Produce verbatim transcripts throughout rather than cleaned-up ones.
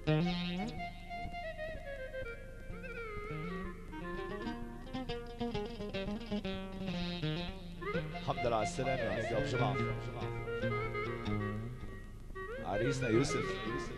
الحمد لله على السلامة يا أبو جمعة. عريسنا يوسف.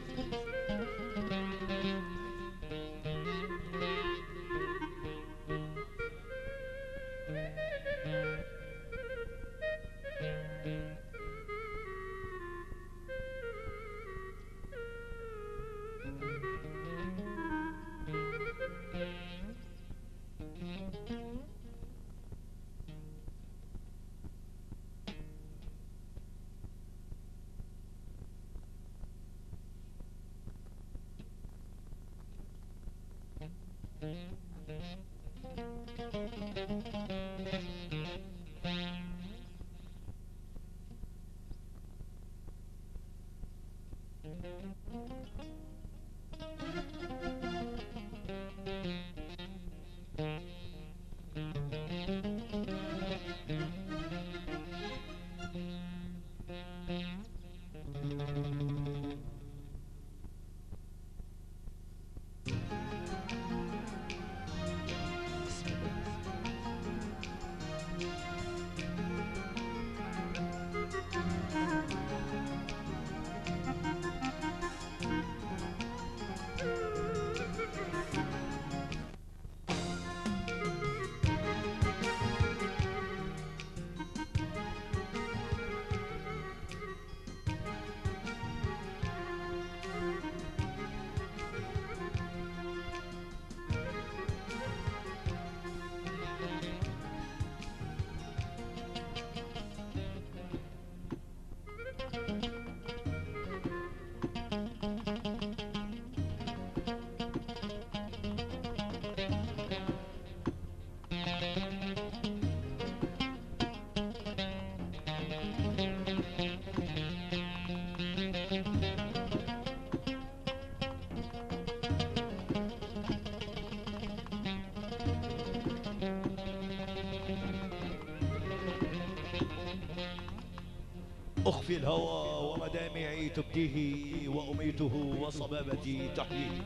أخفي الهوى ومدامعي تبديه وأميته وصبابتي تحييه.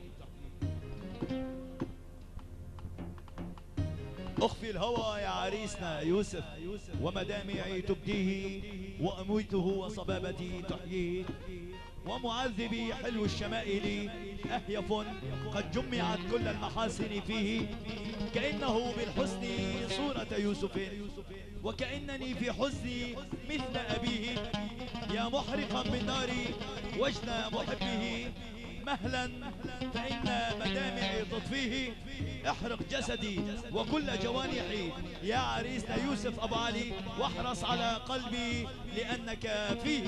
أخفي الهوى يا عريسنا يوسف ومدامعي تبديه وأميته وصبابتي تحييه. ومعذبي حلو الشمائل أهيف قد جمعت كل المحاسن فيه. كأنه بالحسن صورة يوسف وكأنني في حزني مثل أبيه. يا محرقا بالنار وجن محبه مهلا فإن مدامعي تطفيه. احرق جسدي وكل جوانحي يا عريسنا يوسف أبو علي واحرص على قلبي لأنك فيه.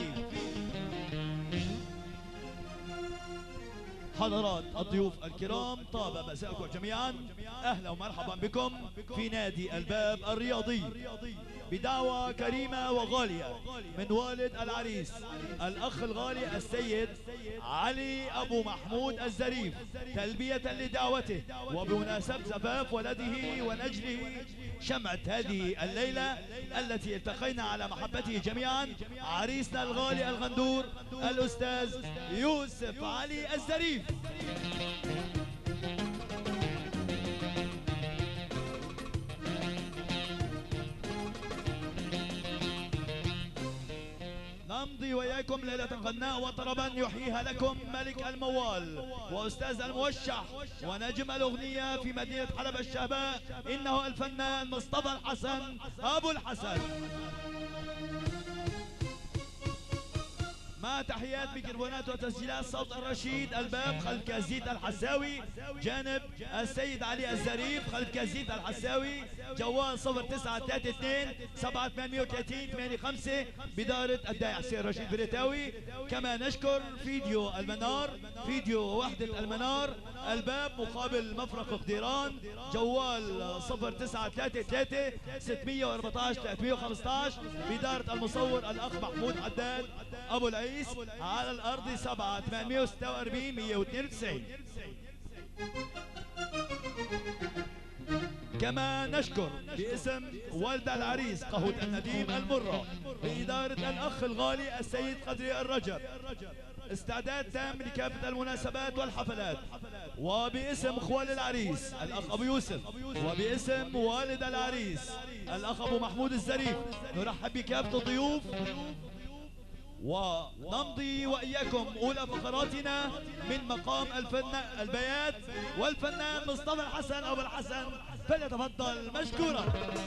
حضرات الضيوف الكرام طاب مساءكم جميعا. أهلا ومرحبا بكم في نادي الباب الرياضي بدعوة كريمة وغالية من والد العريس الأخ الغالي السيد علي أبو محمود الزريف تلبية لدعوته وبمناسبة زفاف ولده ونجله شمعة هذه الليلة التي التقينا على محبته جميعا عريسنا الغالي الغندور الأستاذ يوسف علي الزريف. نمضي وإياكم ليلة غناء وطربا يحييها لكم ملك الموال وأستاذ الموشح ونجم الأغنية في مدينة حلب الشهباء إنه الفنان مصطفى الحسن أبو الحسن. مع تحيات ميكروفونات وتسجيلات صوت الرشيد الباب خلف كازيت الحساوي جانب السيد علي الزريف خلف كازيت الحساوي جوال صفر تسعة ثلاثة اثنين سبعة ثمانية وثلاثين ثمانية خمسة بدارة الداعي حسين رشيد بريتاوي. كما نشكر فيديو المنار فيديو وحدة المنار الباب مقابل مفرق قديران جوال صفر تسعة ثلاثة ثلاثة ستمئة وأربعة عشر ثلاثمئة وخمسة عشر بدارة المصور الأخ محمود حداد أبو العيس على الأرض سبعة ثمانمئة وستة وأربعين مئة واثنين وتسعين. كما نشكر باسم والد العريس قهوة النديم المرة بإدارة الأخ الغالي السيد قدري الرجب استعداد تام لكافة المناسبات والحفلات. وباسم اخوال العريس الأخ أبو يوسف، وباسم والد العريس الأخ أبو محمود الزريف، نرحب بكافة الضيوف ونمضي وإياكم أولى فقراتنا من مقام الفنان البيات والفنان مصطفى الحسن أبو الحسن، فليتفضل مشكورا.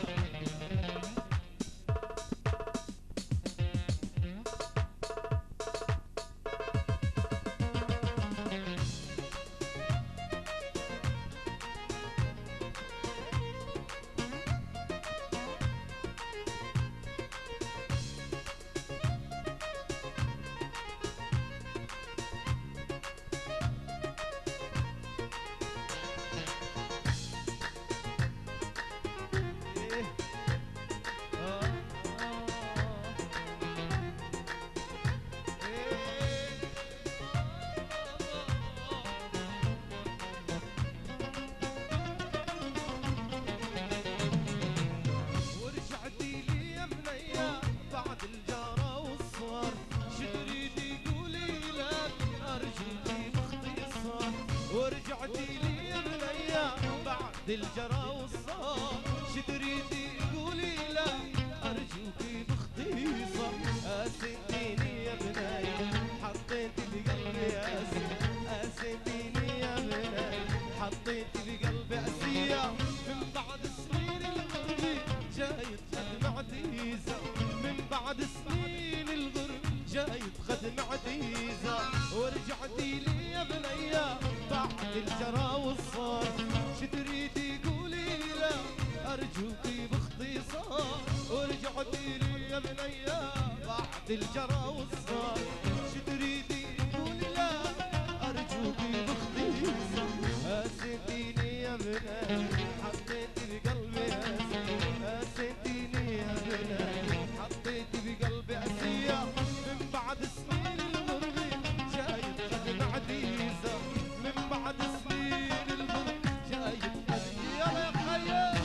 الجرى والصار شتريدي قولي لا أرجوكي باختصار. أسيتيني يا بناي حطيتي بقلبي أسي، أسيتيني يا بناي حطيتي بقلبي أسية. من بعد سنين الغرب جاي تخدم عزيزة، من بعد سنين الغرب جاي تخدم عزيزة. ورجعتي لي يا بنية بعد الجرى والصار شتريدي قولي لا أرجوكي باختصار. ورجعتي لي يا بنية بعد الجرى والصار شتريدي قولي لا أرجوكي باختصار. أسيتيني يا بناي حطيتي بقلبي أسي، أسيتيني يا بناي حطيتي بقلبي أسية. من بعد سنين الغرب جاي تخدم عزيزة، من بعد سنين الغرب جاي تخدم. يلا يا خيال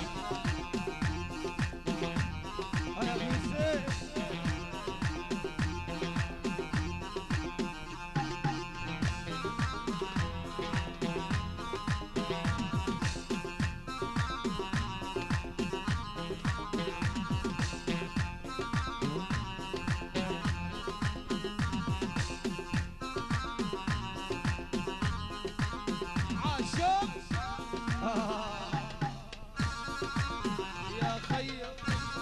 يا ابو يوسف. عاشق آه. يا خيال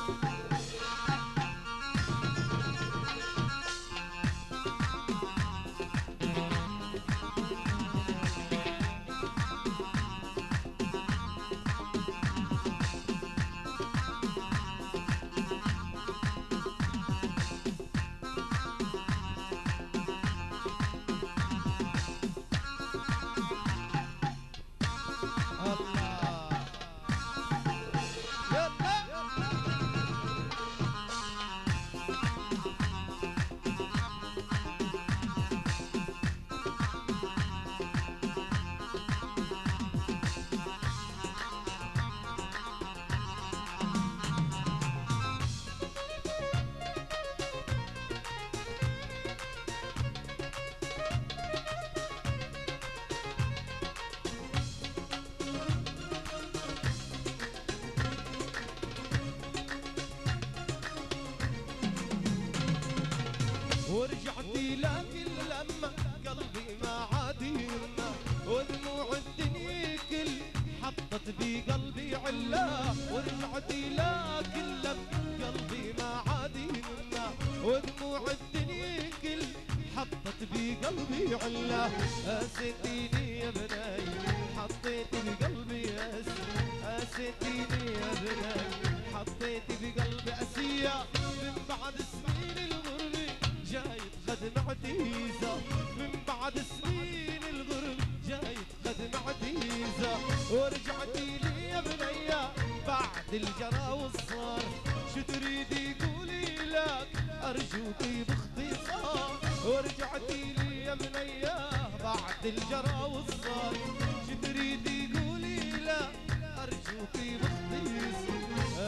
ورجعتي لكن لما قلبي ما عاد يرمى، ودموع الدنيا كل حطت بقلبي علا. ورجعتي لكن لما قلبي ما عاد يرمى، ودموع الدنيا كل حطت بقلبي علا. أسيتيني يا بناي حطيتي بقلبي أسي، أسيتيني يا بناي حطيتي بقلبي أسية. من بعد سنين الغرب جاي تخدم عزيزة، من بعد سنين الغرب جاي تخدم عزيزة. ورجعتي لي يا بنية بعد الجرى والصار شو تريدي قولي لك أرجوكي باختصار. ورجعتي لي يا بنية بعد الجرى والصار شو تريدي قولي لك أرجوكي باختصار.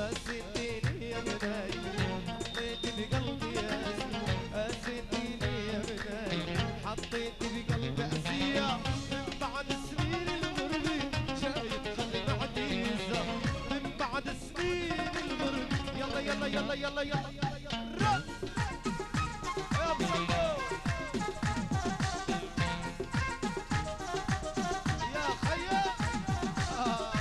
أسيتيني يا بنية حطيتي بقلبي أسي، أسيتيني يا بناي حطيتي يلا يلا يلا يا ابو شمبو يا خيا آه.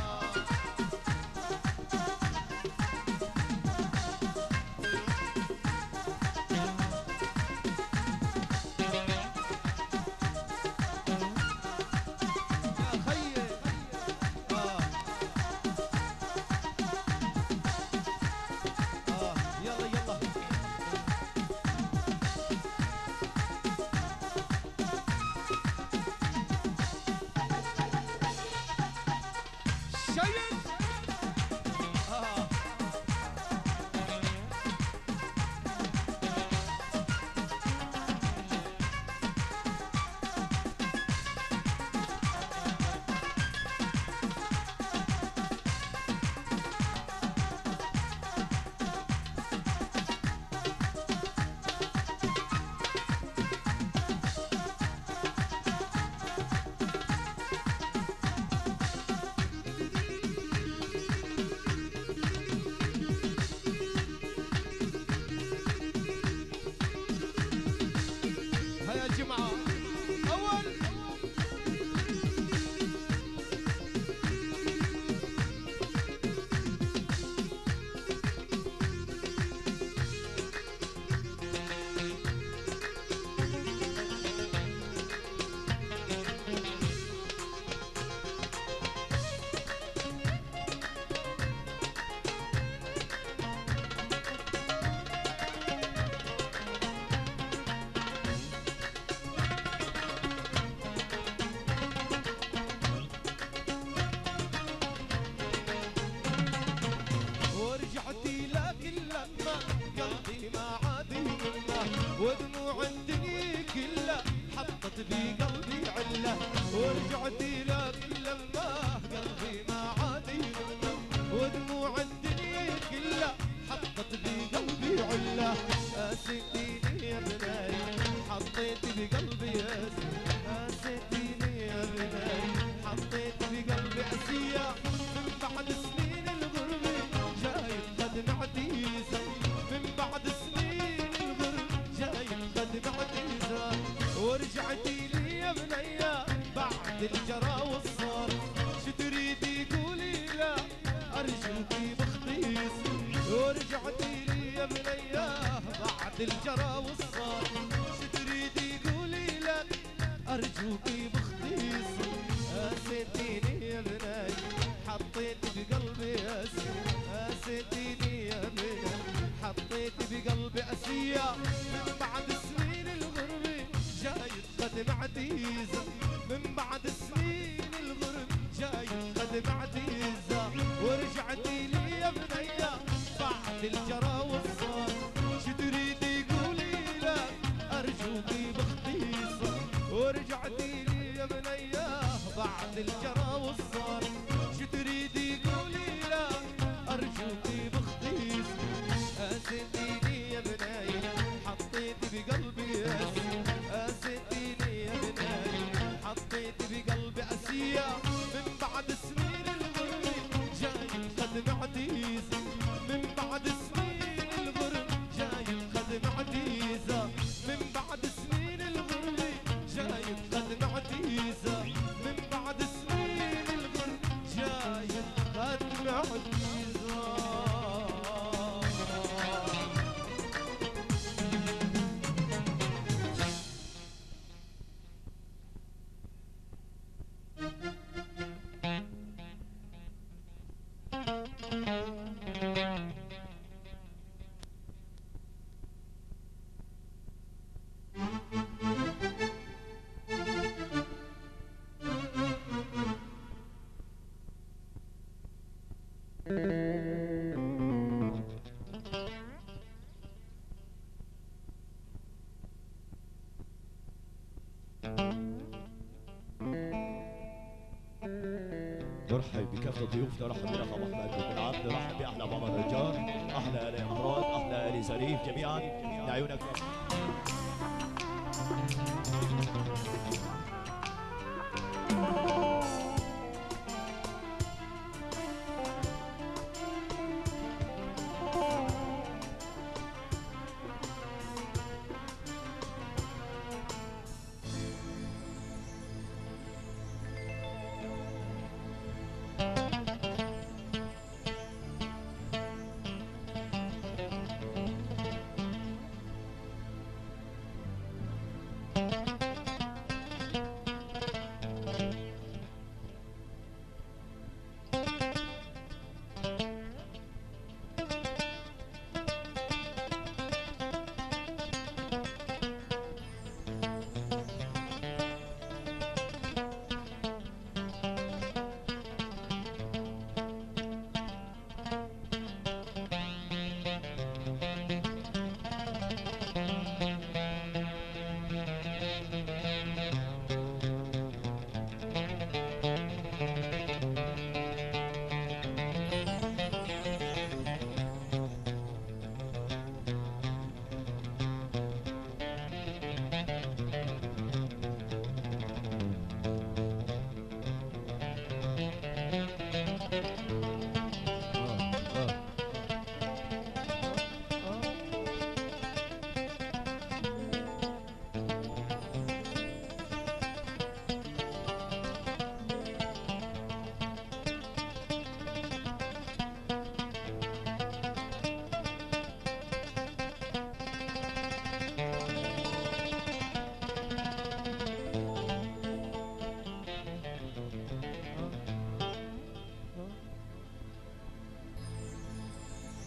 ودموع الدنيا كلها حطت بقلبي عله ورجعت لك لما قلبي ما عاد يمنى ودموع الدنيا كلها حطت بقلبي عله اسيتيني يا بناي حطيت بقلبي اسي اسيتيني يا بناي حطيت بقلبي اسيه من بعد سنين الغربه جاي قد معتيزه من بعد سنين ورجعتي لي يا بنية بعد الجرى والصار شو تريدي قولي لا أرجوكي بخطيس ورجعتي لي يا بنية بعد الجرى والصار شو تريدي قولي لا أرجوكي بخطيس أسيتيني يا بنية حطيت بقلبي أسي أسيتيني يا بنية حطيت بقلبي أسية من بعد سنين الغربة جاي قد معتيزة من بعد سنين الغرب جاي قد معتيزة ورجعتي لي يا بنية بعد الجرى والصار شو تريدي قولي لا أرجوكي بخطيصة ورجعتي لي يا بنية بعد الجرى والصار شو تريدي قولي لا أرجوكي بخطيصة أسيتيني يا بنية حطيت بقلبي أسي أسيتيني يا بنية حطيت بقلبي أسية من بعد سنين الغرب جاي قد معتيزة من بعد سنين الغرب جاي قد معتيزة من بعد سنين الغرب جاي قد معتيزة من بعد سنين الغرب جاي قد معتيزة نرحب بكافة الضيوف نرحب برقم احمد بن عبد نرحب باحلى ماما الرجال احلى الي امراض احلى الي زريف جميعا لعيونك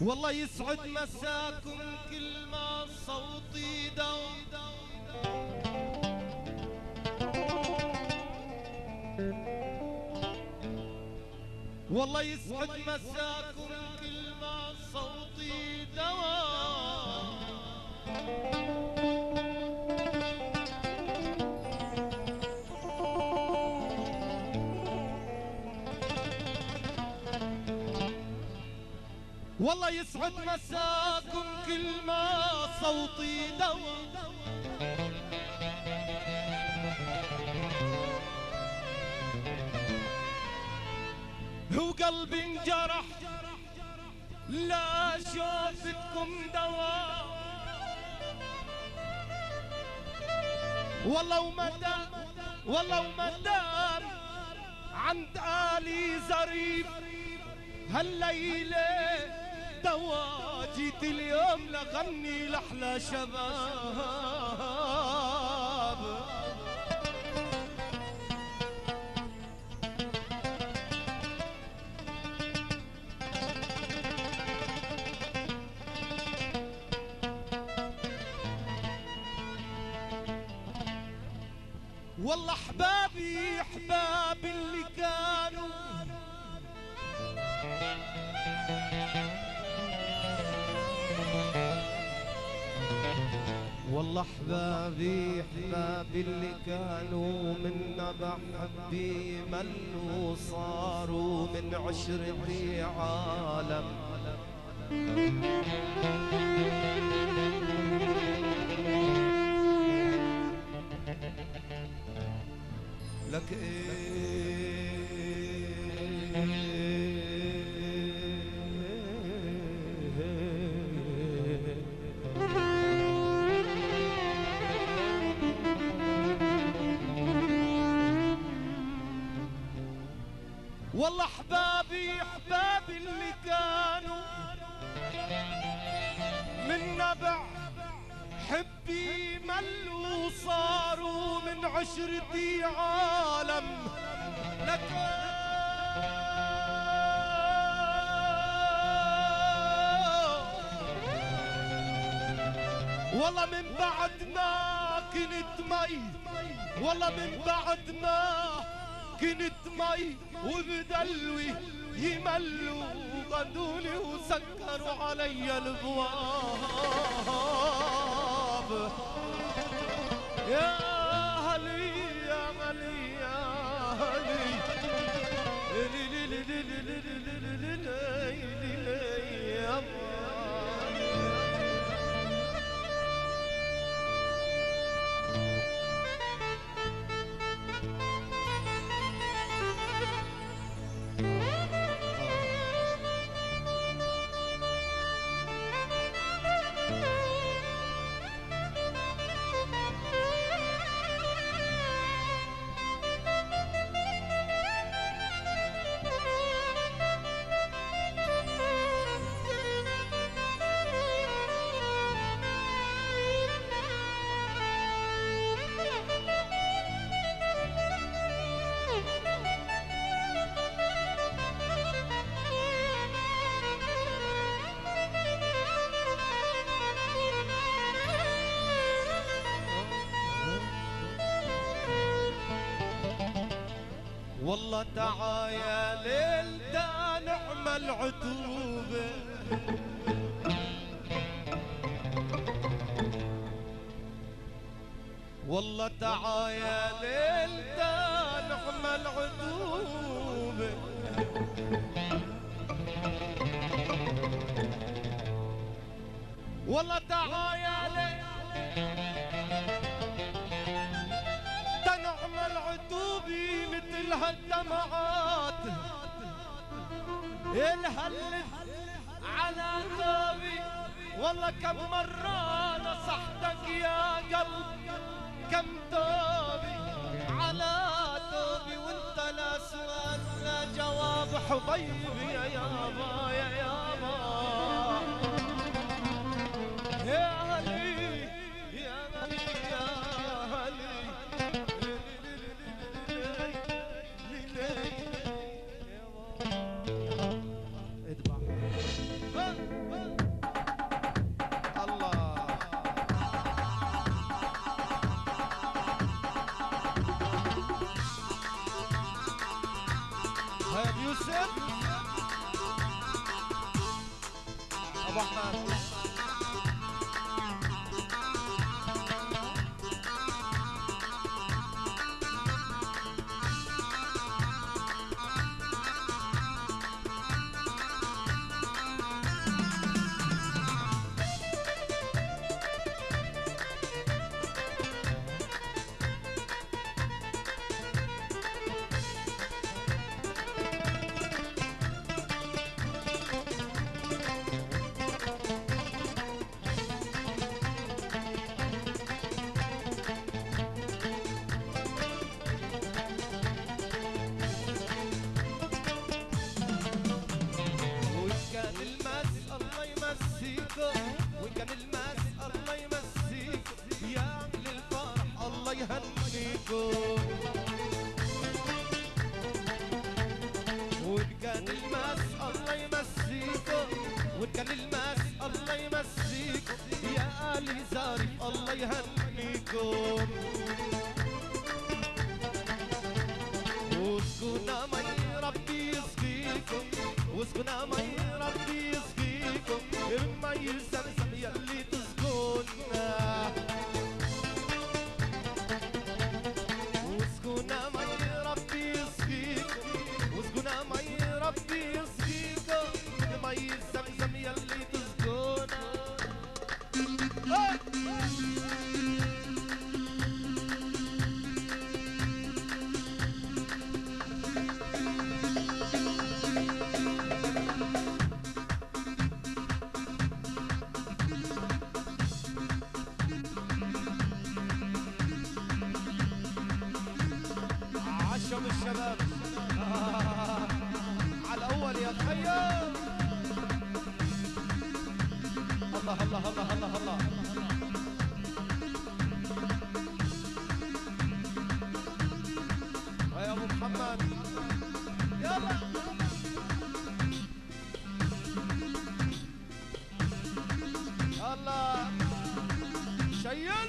والله يسعد مساكم كل ما صوتي دوم. والله يسعد مساكم كل ما صوتي دوام. والله يسعد مساكم كل ما صوتي دوام. وقلبي انجرح لا شوفتكم دواء. والله ومدام والله ومدام عند آلي زريف هالليلة دوا. جيت اليوم لغني لأحلى شباب. والله احبابي احبابي اللي كانوا والله احبابي احبابي اللي كانوا من نبع حبي ملوا صاروا من عشرتي عالم. لك والله احبابي احبابي اللي كانوا من نبع حبي ملوا صاروا من عشرتي عالم. لك والله من بعد ما كنت مي والله من بعد ما كنت مي وبدلوي يملوا غدولي وسكروا علي الابواب. يا هلي يا هلي يا هلي لي لي لي لي لي لي لي لي لي يا والله تعا يا ليل تا نعمل عتوبة. والله تعا يا ليل تا نعمل عتوبة. والله تعا يا ليل نعمل عتوبي مثل هالدمعات الهلت على ثوبي. والله كم مرة نصحتك يا قلب كم توبي على ثوبي وانت لا سؤال لا جواب. حبيبي يا يابا يا يابا يا هلي يا هلي يا هلي اذبح ابو احمد. وكان الماس الله يمسيكم يا اهل الفرح الله يهنيكم. وان كان الماس الله يمسيكم وان كان الماس الله يمسيكم يا اهل زارف الله يهنيكم. واسقونا مي ربي يسقيكم واسقونا مي ربي يسقيكم المي زمزم يلي تسقونا. واسقونا مي ربي يسقيكم واسقونا مي ربي يسقيكم المي زمزم يلي تسقونا. عشم الشباب آه. على الاول يا تخيل. الله الله الله الله الله. يا ابو محمد يلا الله شيل.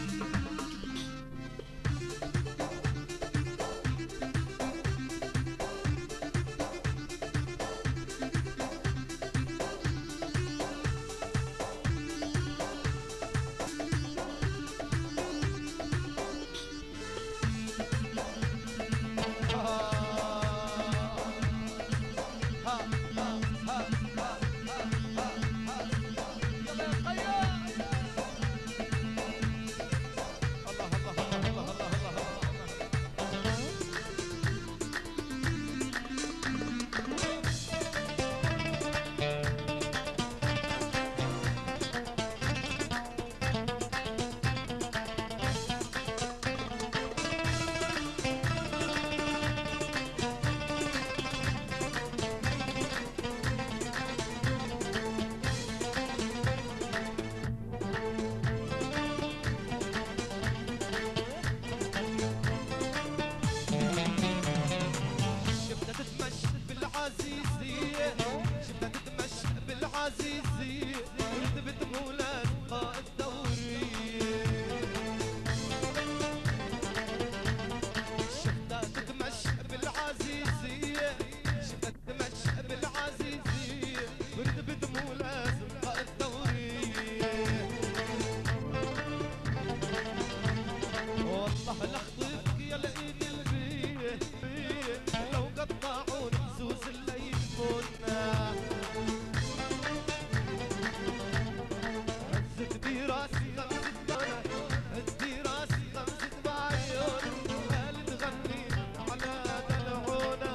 شفتها تتمشى بالعزيزية ورتبت مولان قائد دورية. شفتها تتمشى بالعزيزية شفتها تتمشى بالعزيزية ورتبت مولان قائد دورية. والله لخطفك يا لقيت البيه لو قطعون سوس الليل كنا. هزت براسي غمزة بعيون هزت براسي غمزة بعيون قالت غني على دلعونا.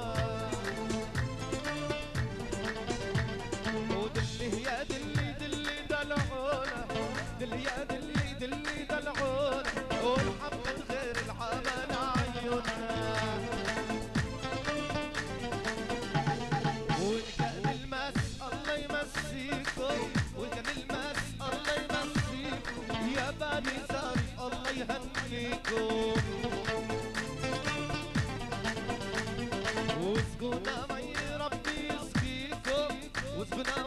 ودلي يا دلي دلي دلعونا دلي يا دلي دلي دلعونا ومحمد غير العمل عيوننا. وإن كان الماس الله يمسيكم وإن كان الماس الله يمسيكم يا بني زارف الله يهنيكم. واسقونا مي ربي يسقيكم واسقونا